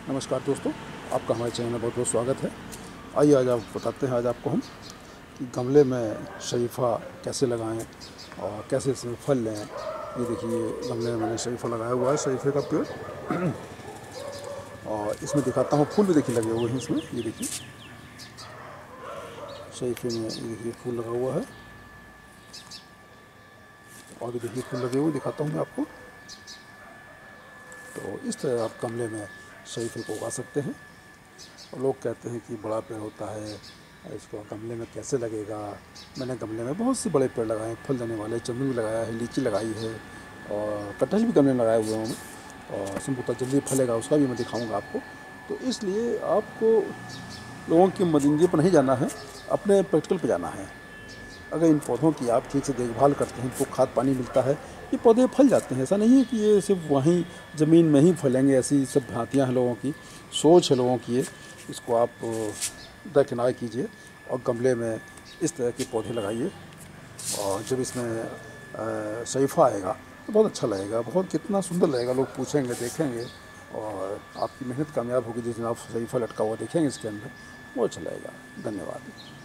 नमस्कार दोस्तों, आपका हमारे चैनल में बहुत बहुत स्वागत है। आइए आज आप बताते हैं आज आपको हम कि गमले में शरीफ़ा कैसे लगाएं और कैसे इसमें फल लें। ये देखिए, गमले में मैंने शरीफ़ा लगाया हुआ है, शरीफ़े का पेड़। और इसमें दिखाता हूँ, फूल भी देखिए लगे हुए हैं इसमें। ये देखिए शरीफ़े में, ये देखिए फूल लगा हुआ है और भी देखिए फूल लगे हुए, दिखाता हूँ मैं आपको। तो इस तरह आप गमले में शरीफ़े को उगा सकते हैं। और लोग कहते हैं कि बड़ा पेड़ होता है, इसको गमले में कैसे लगेगा। मैंने गमले में बहुत से बड़े पेड़ लगाए हैं, फल देने वाले। जामुन भी लगाया है, लीची लगाई है और कटहल भी गमले में लगाए हुए हैं। और संभवतः जल्दी फलेगा, उसका भी मैं दिखाऊंगा आपको। तो इसलिए आपको लोगों की मदीनगी पर नहीं जाना है, अपने प्रैक्टिकल पर जाना है। अगर इन पौधों की आप ठीक से देखभाल करते हैं, इनको खाद पानी मिलता है, ये पौधे फल जाते हैं। ऐसा नहीं है कि ये सिर्फ वहीं ज़मीन में ही फलेंगे, ऐसी सब भ्रांतियाँ हैं लोगों की, सोच है लोगों की। इसको आप दरकिनार कीजिए और गमले में इस तरह के पौधे लगाइए। और जब इसमें शरीफ़ा आएगा तो बहुत अच्छा लगेगा, बहुत कितना सुंदर लगेगा। लोग पूछेंगे, देखेंगे और आपकी मेहनत कामयाब होगी। जिस दिन आप शरीफ़ा लटका हुआ देखेंगे इसके अंदर, बहुत अच्छा लगेगा। धन्यवाद।